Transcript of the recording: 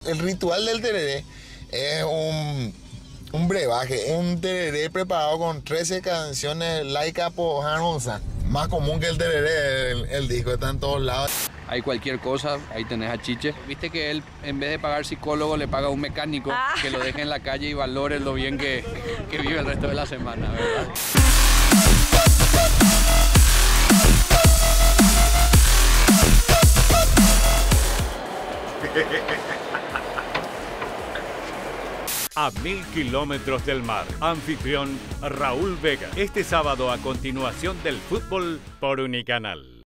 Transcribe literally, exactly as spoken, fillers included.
El ritual del tereré es un, un brebaje, un tereré preparado con trece canciones laicas pojanosas. Más común que el tereré, el, el disco está en todos lados. Hay cualquier cosa, ahí tenés a Chiche. Viste que él, en vez de pagar psicólogo, le paga a un mecánico ah. que lo deje en la calle y valore lo bien que, que vive el resto de la semana, ¿verdad? A mil kilómetros del mar. Anfitrión Raúl Vega. Este sábado a continuación del fútbol por Unicanal.